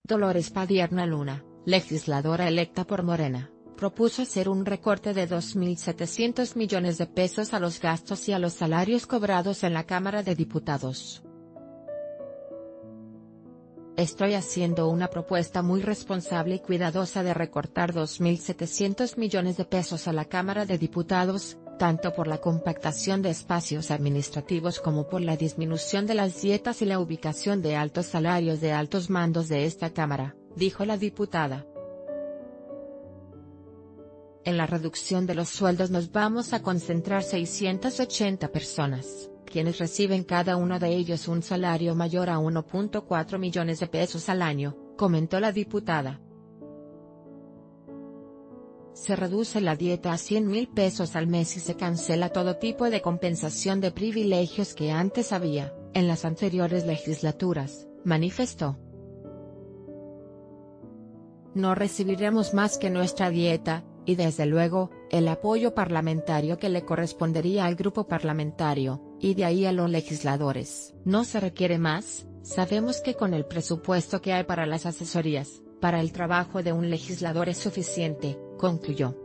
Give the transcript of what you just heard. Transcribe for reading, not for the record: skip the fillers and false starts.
Dolores Padierna Luna, legisladora electa por Morena, propuso hacer un recorte de 2.700 millones de pesos a los gastos y a los salarios cobrados en la Cámara de Diputados. Estoy haciendo una propuesta muy responsable y cuidadosa de recortar 2.700 millones de pesos a la Cámara de Diputados, tanto por la compactación de espacios administrativos como por la disminución de las dietas y la ubicación de altos salarios de altos mandos de esta Cámara, dijo la diputada. En la reducción de los sueldos nos vamos a concentrar 680 personas, quienes reciben cada uno de ellos un salario mayor a 1.4 millones de pesos al año, comentó la diputada. Se reduce la dieta a 100.000 pesos al mes y se cancela todo tipo de compensación de privilegios que antes había, en las anteriores legislaturas, manifestó. No recibiremos más que nuestra dieta, y desde luego, el apoyo parlamentario que le correspondería al grupo parlamentario, y de ahí a los legisladores. No se requiere más, sabemos que con el presupuesto que hay para las asesorías, para el trabajo de un legislador es suficiente, concluyó.